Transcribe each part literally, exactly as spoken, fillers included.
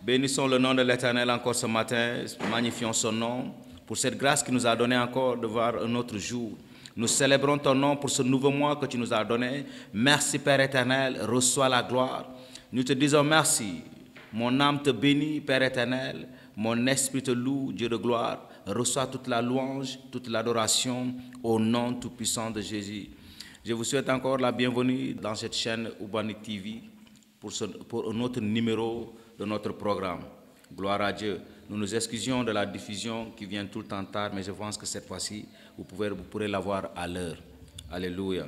Bénissons le nom de l'Éternel encore ce matin, magnifions son nom pour cette grâce qu'il nous a donné encore de voir un autre jour. Nous célébrons ton nom pour ce nouveau mois que tu nous as donné. Merci Père éternel, reçois la gloire. Nous te disons merci. Mon âme te bénit, Père éternel. Mon esprit te loue, Dieu de gloire. Reçois toute la louange, toute l'adoration au nom tout-puissant de Jésus. Je vous souhaite encore la bienvenue dans cette chaîne Urbanic T V pour, ce, pour un autre numéro de notre programme. Gloire à Dieu. Nous nous excusions de la diffusion qui vient tout le temps tard, mais je pense que cette fois-ci, vous, pouvez, vous pourrez la voir à l'heure. Alléluia.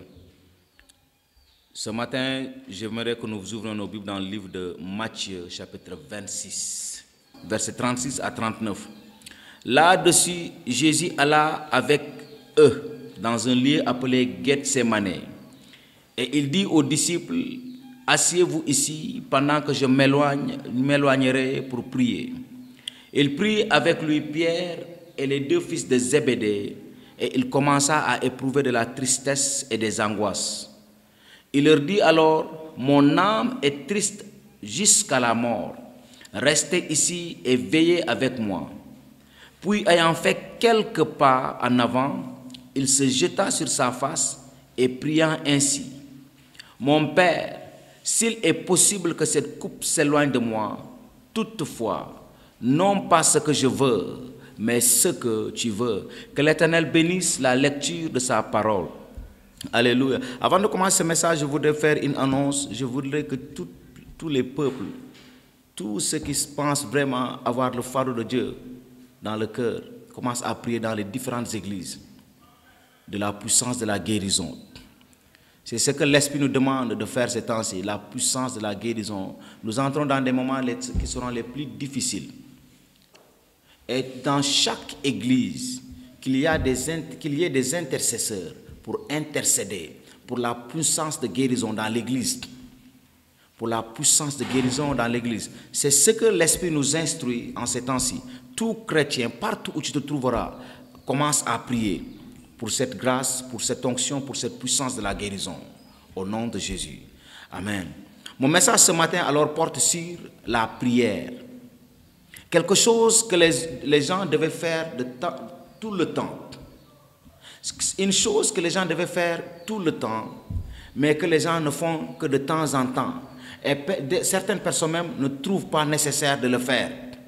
Ce matin, j'aimerais que nous ouvrions nos Bibles dans le livre de Matthieu, chapitre vingt-six, versets trente-six à trente-neuf. Là-dessus, Jésus alla avec eux dans un lieu appelé Gethsémane. Et il dit aux disciples, « Asseyez-vous ici pendant que je m'éloigne, m'éloignerai pour prier. » Il prit avec lui Pierre et les deux fils de Zébédée, et il commença à éprouver de la tristesse et des angoisses. Il leur dit alors, « Mon âme est triste jusqu'à la mort. Restez ici et veillez avec moi. » Puis, ayant fait quelques pas en avant, il se jeta sur sa face et priant ainsi, « Mon Père, s'il est possible que cette coupe s'éloigne de moi, toutefois, non pas ce que je veux, mais ce que tu veux. » Que l'Éternel bénisse la lecture de sa parole. Alléluia. Avant de commencer ce message, je voudrais faire une annonce. Je voudrais que tout, tous les peuples, tous ceux qui pensent vraiment avoir le fardeau de Dieu dans le cœur, commencent à prier dans les différentes églises de la puissance de la guérison. C'est ce que l'Esprit nous demande de faire ces temps-ci, la puissance de la guérison. Nous entrons dans des moments qui seront les plus difficiles. Et dans chaque église, qu'il y, a des, qu'il y ait des intercesseurs pour intercéder pour la puissance de guérison dans l'église. Pour la puissance de guérison dans l'église. C'est ce que l'Esprit nous instruit en ces temps-ci. Tout chrétien, partout où tu te trouveras, commence à prier pour cette grâce, pour cette onction, pour cette puissance de la guérison. Au nom de Jésus. Amen. Mon message ce matin alors porte sur la prière. Quelque chose que les, les gens devaient faire de temps, tout le temps. Une chose que les gens devaient faire tout le temps, mais que les gens ne font que de temps en temps. Et certaines personnes même ne trouvent pas nécessaire de le faire.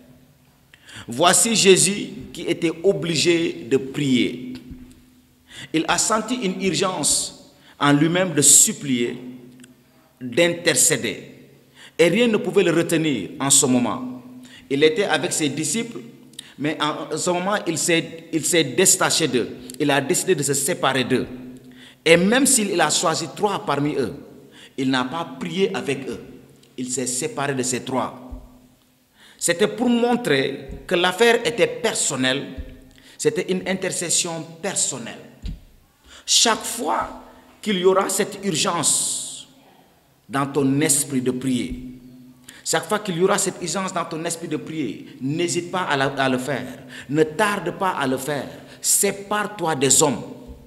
Voici Jésus qui était obligé de prier. Il a senti une urgence en lui-même de supplier, d'intercéder. Et rien ne pouvait le retenir en ce moment. Il était avec ses disciples, mais en ce moment, il s'est, il s'est détaché d'eux. Il a décidé de se séparer d'eux. Et même s'il a choisi trois parmi eux, il n'a pas prié avec eux. Il s'est séparé de ces trois. C'était pour montrer que l'affaire était personnelle. C'était une intercession personnelle. Chaque fois qu'il y aura cette urgence dans ton esprit de prier, chaque fois qu'il y aura cette urgence dans ton esprit de prier, n'hésite pas à, la, à le faire. Ne tarde pas à le faire. Sépare-toi des hommes.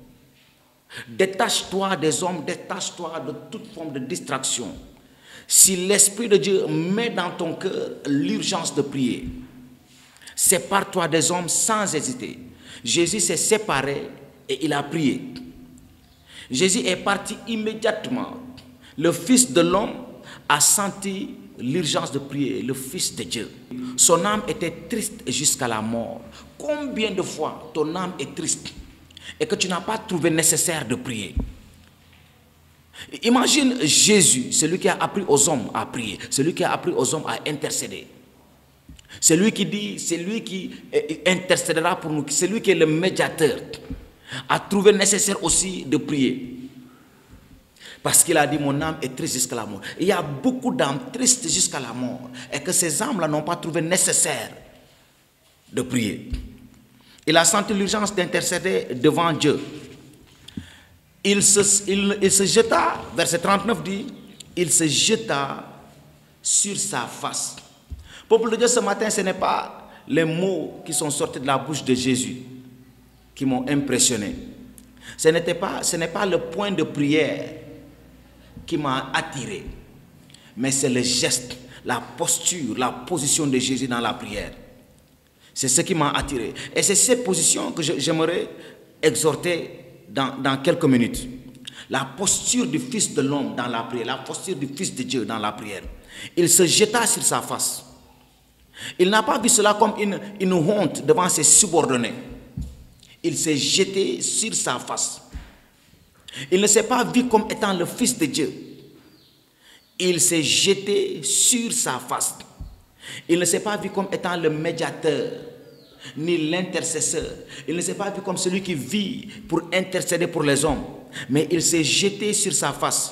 Détache-toi des hommes, détache-toi de toute forme de distraction. Si l'Esprit de Dieu met dans ton cœur l'urgence de prier, sépare-toi des hommes sans hésiter. Jésus s'est séparé et il a prié. Jésus est parti immédiatement. Le Fils de l'homme a senti l'urgence de prier, le Fils de Dieu. Son âme était triste jusqu'à la mort. Combien de fois ton âme est triste et que tu n'as pas trouvé nécessaire de prier? Imagine Jésus, celui qui a appris aux hommes à prier, celui qui a appris aux hommes à intercéder. C'est lui qui dit, c'est lui qui intercédera pour nous, c'est lui qui est le médiateur, a trouvé nécessaire aussi de prier. Parce qu'il a dit, mon âme est triste jusqu'à la mort. Il y a beaucoup d'âmes tristes jusqu'à la mort. Et que ces âmes-là n'ont pas trouvé nécessaire de prier. Il a senti l'urgence d'intercéder devant Dieu. Il se, il, il se jeta, verset trente-neuf dit, il se jeta sur sa face. Peuple de Dieu, ce matin, ce n'est pas les mots qui sont sortis de la bouche de Jésus qui m'ont impressionné. Ce n'était pas, ce n'est pas le point de prière qui m'a attiré, mais c'est le geste. la posture, la position de Jésus dans la prière. C'est ce qui m'a attiré. Et c'est cette position que j'aimerais exhorter dans, dans quelques minutes. La posture du Fils de l'homme dans la prière, la posture du Fils de Dieu dans la prière. Il se jeta sur sa face. Il n'a pas vu cela comme une, une honte devant ses subordonnés. Il s'est jeté sur sa face. Il ne s'est pas vu comme étant le Fils de Dieu. Il s'est jeté sur sa face. Il ne s'est pas vu comme étant le médiateur, ni l'intercesseur. Il ne s'est pas vu comme celui qui vit pour intercéder pour les hommes. Mais il s'est jeté sur sa face.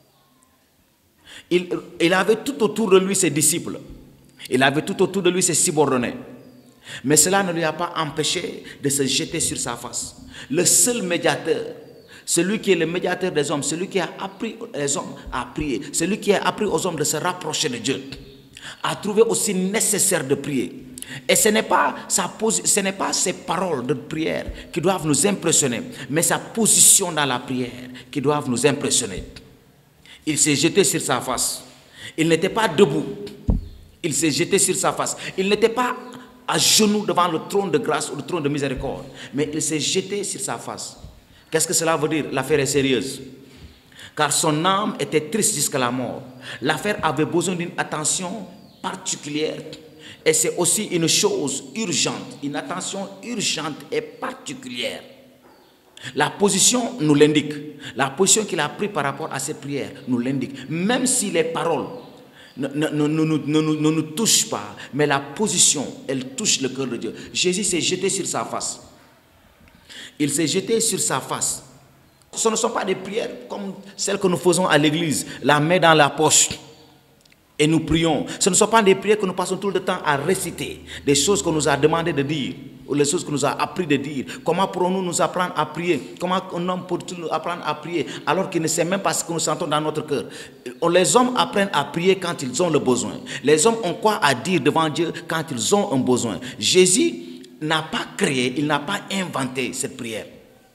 Il, il avait tout autour de lui ses disciples. Il avait tout autour de lui ses subordonnés. Mais cela ne lui a pas empêché de se jeter sur sa face. Le seul médiateur, celui qui est le médiateur des hommes, celui qui a appris les hommes à prier, celui qui a appris aux hommes de se rapprocher de Dieu, a trouvé aussi nécessaire de prier. Et ce n'est pas, sa ce n'est pas ses paroles de prière qui doivent nous impressionner, mais sa position dans la prière qui doivent nous impressionner. Il s'est jeté sur sa face. Il n'était pas debout. Il s'est jeté sur sa face. Il n'était pas à genoux devant le trône de grâce ou le trône de miséricorde, mais il s'est jeté sur sa face. Qu'est-ce que cela veut dire? L'affaire est sérieuse. Car son âme était triste jusqu'à la mort. L'affaire avait besoin d'une attention particulière. Et c'est aussi une chose urgente, une attention urgente et particulière. La position nous l'indique. La position qu'il a prise par rapport à ses prières nous l'indique. Même si les paroles ne, ne, ne, ne, ne, ne, ne nous touchent pas, mais la position, elle touche le cœur de Dieu. Jésus s'est jeté sur sa face. Il s'est jeté sur sa face. Ce ne sont pas des prières comme celles que nous faisons à l'église, la main dans la poche. Et nous prions. Ce ne sont pas des prières que nous passons tout le temps à réciter. Des choses qu'on nous a demandé de dire. Ou les choses qu'on nous a appris de dire. Comment pourrons-nous nous apprendre à prier? Comment un homme peut-il nous apprendre à prier alors qu'il ne sait même pas ce que nous sentons dans notre cœur? Les hommes apprennent à prier quand ils ont le besoin. Les hommes ont quoi à dire devant Dieu quand ils ont un besoin? Jésus n'a pas créé, il n'a pas inventé cette prière.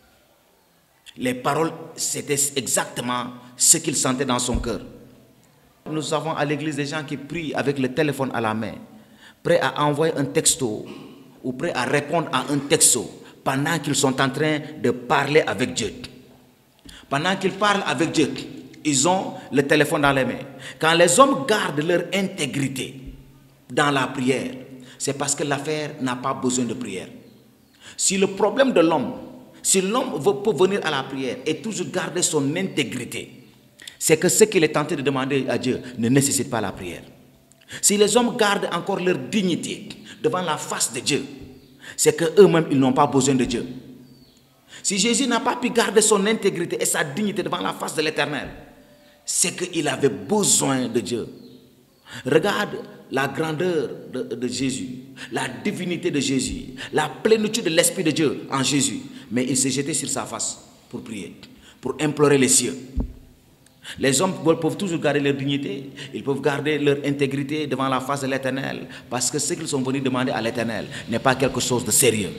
Les paroles, c'était exactement ce qu'il sentait dans son cœur. Nous avons à l'église des gens qui prient avec le téléphone à la main, prêts à envoyer un texto ou prêts à répondre à un texto pendant qu'ils sont en train de parler avec Dieu. Pendant qu'ils parlent avec Dieu, ils ont le téléphone dans les mains. Quand les hommes gardent leur intégrité dans la prière, c'est parce que l'affaire n'a pas besoin de prière. Si le problème de l'homme, si l'homme peut venir à la prière et toujours garder son intégrité, c'est que ce qu'il est tenté de demander à Dieu ne nécessite pas la prière. Si les hommes gardent encore leur dignité devant la face de Dieu, c'est qu'eux-mêmes, ils n'ont pas besoin de Dieu. Si Jésus n'a pas pu garder son intégrité et sa dignité devant la face de l'Éternel, c'est qu'il avait besoin de Dieu. Regarde la grandeur de, de Jésus, la divinité de Jésus, la plénitude de l'Esprit de Dieu en Jésus. Mais il s'est jeté sur sa face pour prier, pour implorer les cieux. Les hommes peuvent toujours garder leur dignité, ils peuvent garder leur intégrité devant la face de l'Éternel, parce que ce qu'ils sont venus demander à l'Éternel n'est pas quelque chose de sérieux.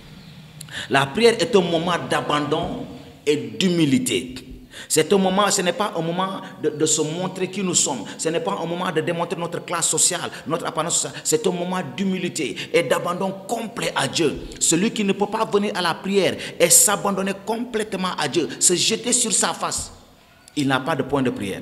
La prière est un moment d'abandon et d'humilité. C'est un moment, ce n'est pas un moment de, de se montrer qui nous sommes. Ce n'est pas un moment de démontrer notre classe sociale, notre apparence sociale. C'est un moment d'humilité et d'abandon complet à Dieu. Celui qui ne peut pas venir à la prière et s'abandonner complètement à Dieu, se jeter sur sa face, il n'a pas de point de prière.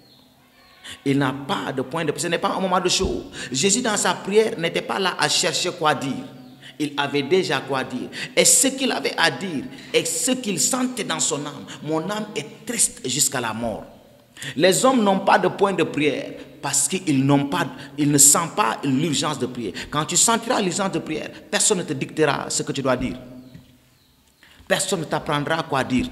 Il n'a pas de point de prière. Ce n'est pas un moment de show. Jésus dans sa prière n'était pas là à chercher quoi dire. Il avait déjà quoi dire. Et ce qu'il avait à dire et ce qu'il sentait dans son âme, mon âme est triste jusqu'à la mort. Les hommes n'ont pas de point de prière parce qu'ils n'ont pas, ils ne sentent pas l'urgence de prière. Quand tu sentiras l'urgence de prière, personne ne te dictera ce que tu dois dire. Personne ne t'apprendra quoi dire.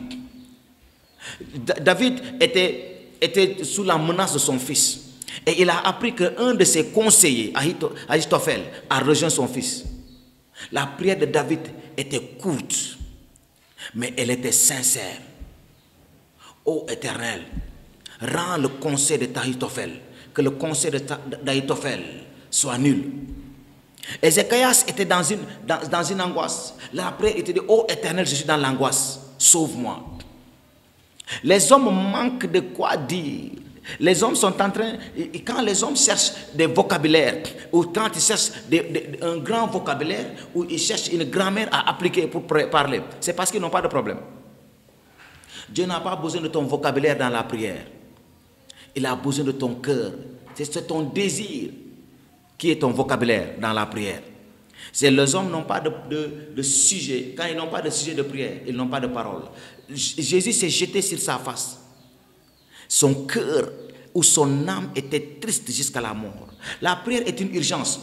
David était, était sous la menace de son fils. Et il a appris qu'un de ses conseillers, Ahitophel, a rejoint son fils. La prière de David était courte, mais elle était sincère. Ô Éternel, rends le conseil de Ahitophel, que le conseil d'Ahitophel soit nul. Ézéchias était dans une, dans, dans une angoisse. La prière était dit, ô Éternel, je suis dans l'angoisse, sauve-moi. Les hommes manquent de quoi dire. Les hommes sont en train, et quand les hommes cherchent des vocabulaires, ou quand ils cherchent des, des, un grand vocabulaire, ou ils cherchent une grammaire à appliquer pour parler, c'est parce qu'ils n'ont pas de problème. Dieu n'a pas besoin de ton vocabulaire dans la prière. Il a besoin de ton cœur. C'est ton désir qui est ton vocabulaire dans la prière. C'est les hommes n'ont pas de, de, de sujet. Quand ils n'ont pas de sujet de prière, ils n'ont pas de parole. Jésus s'est jeté sur sa face. Son cœur ou son âme était triste jusqu'à la mort. La prière est une urgence.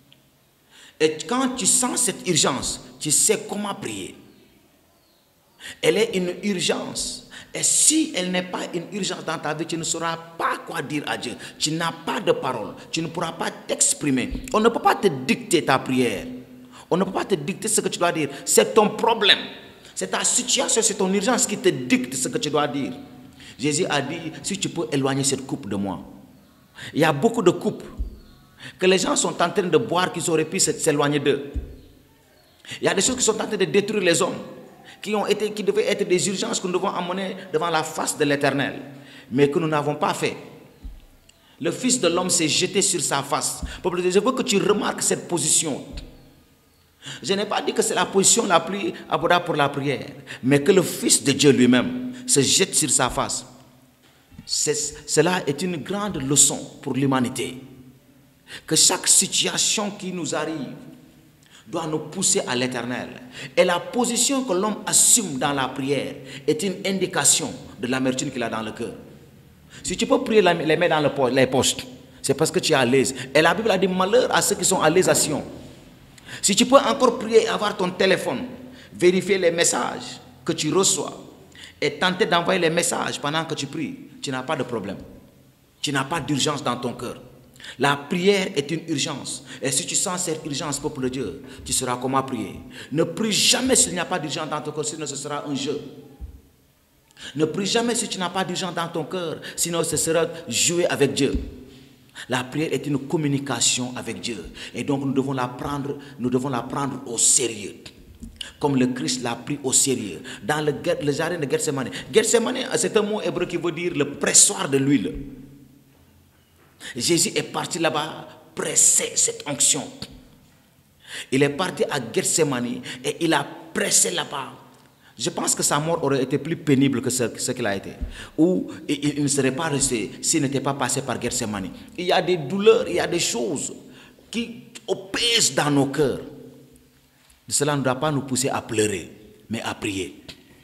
Et quand tu sens cette urgence, tu sais comment prier. Elle est une urgence. Et si elle n'est pas une urgence dans ta vie, tu ne sauras pas quoi dire à Dieu. Tu n'as pas de parole. Tu ne pourras pas t'exprimer. On ne peut pas te dicter ta prière. On ne peut pas te dicter ce que tu dois dire. C'est ton problème. C'est ta situation, c'est ton urgence qui te dicte ce que tu dois dire. Jésus a dit, si tu peux éloigner cette coupe de moi. Il y a beaucoup de coupes que les gens sont en train de boire qu'ils auraient pu s'éloigner d'eux. Il y a des choses qui sont en train de détruire les hommes, qui, ont été, qui devaient être des urgences que nous devons amener devant la face de l'Éternel, mais que nous n'avons pas fait. Le Fils de l'homme s'est jeté sur sa face. Je veux que tu remarques cette position. Je n'ai pas dit que c'est la position la plus abordable pour la prière, mais que le Fils de Dieu lui-même se jette sur sa face. Cela est une grande leçon pour l'humanité. Que chaque situation qui nous arrive doit nous pousser à l'Éternel. Et la position que l'homme assume dans la prière est une indication de l'amertume qu'il a dans le cœur. Si tu peux prier les mains dans les poches, c'est parce que tu es à l'aise. Et la Bible a dit malheur à ceux qui sont à l'aise à Sion. Si tu peux encore prier et avoir ton téléphone, vérifier les messages que tu reçois et tenter d'envoyer les messages pendant que tu pries, tu n'as pas de problème. Tu n'as pas d'urgence dans ton cœur. La prière est une urgence. Et si tu sens cette urgence, peuple de Dieu, tu sauras comment prier. Ne prie jamais s'il n'y a pas d'urgence dans ton cœur, sinon ce sera un jeu. Ne prie jamais si tu n'as pas d'urgence dans ton cœur, sinon ce sera jouer avec Dieu. La prière est une communication avec Dieu. Et donc nous devons la prendre, nous devons la prendre au sérieux. Comme le Christ l'a pris au sérieux. Dans le, le jardin de Gethsemane. Gethsemane, c'est un mot hébreu qui veut dire le pressoir de l'huile. Jésus est parti là-bas presser cette onction. Il est parti à Gethsemane et il a pressé là-bas. Je pense que sa mort aurait été plus pénible que ce, ce qu'il a été. Ou il, il ne serait pas resté s'il n'était pas passé par Gethsemane. Il y a des douleurs, il y a des choses qui opposent dans nos cœurs. Cela ne doit pas nous pousser à pleurer, mais à prier.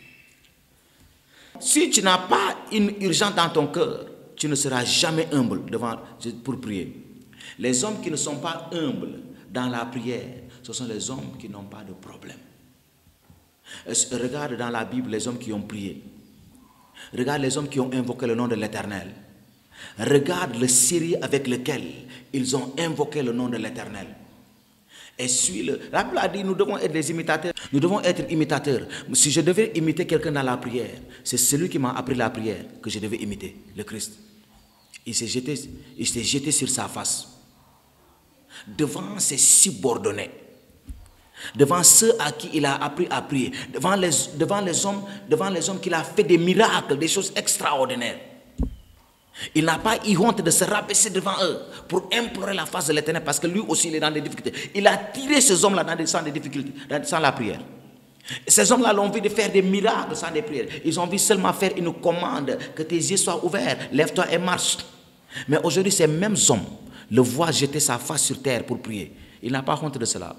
Si tu n'as pas une urgence dans ton cœur, tu ne seras jamais humble devant, pour prier. Les hommes qui ne sont pas humbles dans la prière, ce sont les hommes qui n'ont pas de problème. Regarde dans la Bible les hommes qui ont prié. Regarde les hommes qui ont invoqué le nom de l'Éternel. Regarde le sérieux avec lequel ils ont invoqué le nom de l'Éternel. Et suis-le. La Bible a dit, nous devons être des imitateurs. Nous devons être imitateurs. Si je devais imiter quelqu'un dans la prière, c'est celui qui m'a appris la prière que je devais imiter, le Christ. Il s'est jeté, il s'est jeté sur sa face, devant ses subordonnés, devant ceux à qui il a appris à prier, devant les, devant les hommes, devant les hommes qu'il a fait des miracles, des choses extraordinaires. Il n'a pas eu honte de se rabaisser devant eux pour implorer la face de l'Éternel parce que lui aussi il est dans des difficultés. Il a tiré ces hommes-là dans des, sans des difficultés, sans la prière. Et ces hommes-là l'ont vu de faire des miracles sans des prières. Ils ont vu seulement faire une commande, que tes yeux soient ouverts, lève-toi et marche. Mais aujourd'hui, ces mêmes hommes le voient jeter sa face sur terre pour prier. Il n'a pas honte de cela.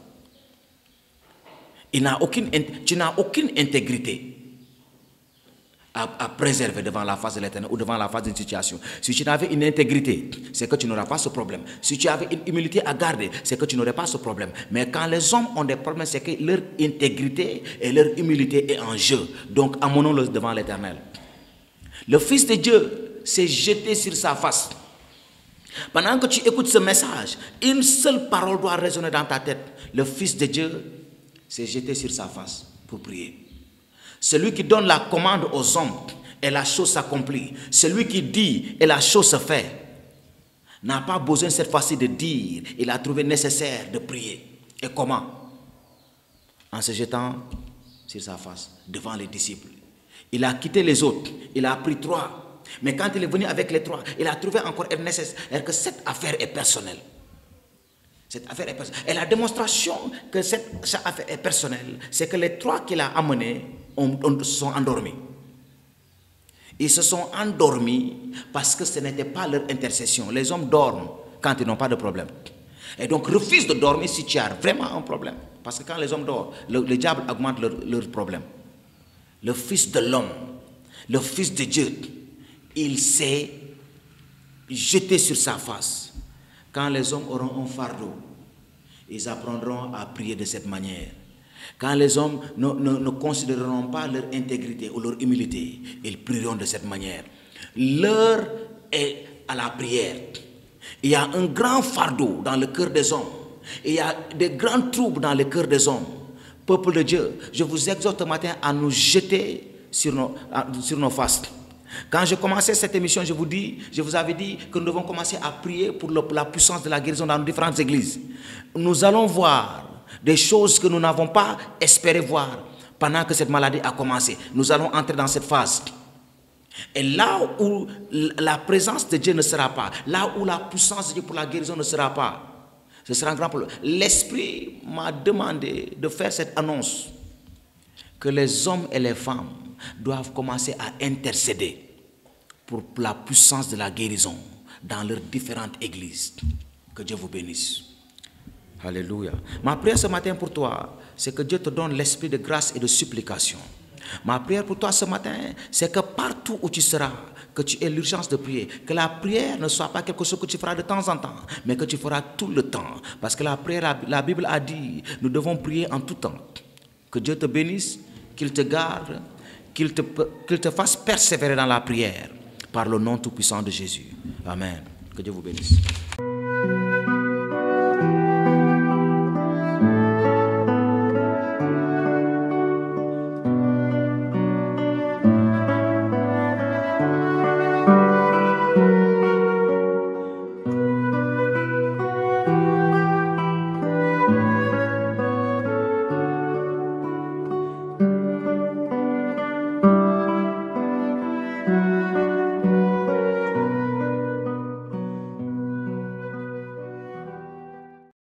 Il n'a aucune, tu n'as aucune intégrité à, à préserver devant la face de l'Éternel ou devant la face d'une situation. Si tu avais une intégrité, c'est que tu n'auras pas ce problème. Si tu avais une humilité à garder, c'est que tu n'aurais pas ce problème. Mais quand les hommes ont des problèmes, c'est que leur intégrité et leur humilité est en jeu. Donc, amenons-le devant l'Éternel. Le Fils de Dieu s'est jeté sur sa face. Pendant que tu écoutes ce message, une seule parole doit résonner dans ta tête. Le Fils de Dieu s'est jeté sur sa face pour prier. Celui qui donne la commande aux hommes et la chose s'accomplit. Celui qui dit et la chose se fait n'a pas besoin cette fois-ci de dire. Il a trouvé nécessaire de prier. Et comment? En se jetant sur sa face devant les disciples. Il a quitté les autres. Il a pris trois Mais quand il est venu avec les trois, il a trouvé encore Ernest, c'est-à-dire que cette affaire est personnelle. Cette affaire est personnelle. Et la démonstration que cette, cette affaire est personnelle, c'est que les trois qu'il a amenés ont, ont, se sont endormis. Ils se sont endormis parce que ce n'était pas leur intercession. Les hommes dorment quand ils n'ont pas de problème. Et donc refuse de dormir si tu as vraiment un problème. Parce que quand les hommes dorment, le, le diable augmente leur, leur problème. Le Fils de l'homme, le Fils de Dieu, il s'est jeté sur sa face. Quand les hommes auront un fardeau, ils apprendront à prier de cette manière. Quand les hommes ne, ne, ne considéreront pas leur intégrité ou leur humilité, ils prieront de cette manière. L'heure est à la prière. Il y a un grand fardeau dans le cœur des hommes. Il y a des grands troubles dans le cœur des hommes. Peuple de Dieu, je vous exhorte ce matin à nous jeter sur nos, sur nos faces. Quand je commençais cette émission, je vous, dis, je vous avais dit que nous devons commencer à prier pour le, la puissance de la guérison dans nos différentes églises. Nous allons voir des choses que nous n'avons pas espéré voir pendant que cette maladie a commencé. Nous allons entrer dans cette phase. Et là où la présence de Dieu ne sera pas, là où la puissance de Dieu pour la guérison ne sera pas, ce sera un grand problème. L'Esprit m'a demandé de faire cette annonce que les hommes et les femmes doivent commencer à intercéder pour la puissance de la guérison dans leurs différentes églises. Que Dieu vous bénisse. Alléluia. Ma prière ce matin pour toi, c'est que Dieu te donne l'esprit de grâce et de supplication. Ma prière pour toi ce matin, c'est que partout où tu seras, que tu aies l'urgence de prier, que la prière ne soit pas quelque chose que tu feras de temps en temps, mais que tu feras tout le temps. Parce que la prière, la, la Bible a dit, nous devons prier en tout temps. Que Dieu te bénisse, qu'il te garde, qu'il te, qu'il te fasse persévérer dans la prière, par le nom tout-puissant de Jésus. Amen. Que Dieu vous bénisse.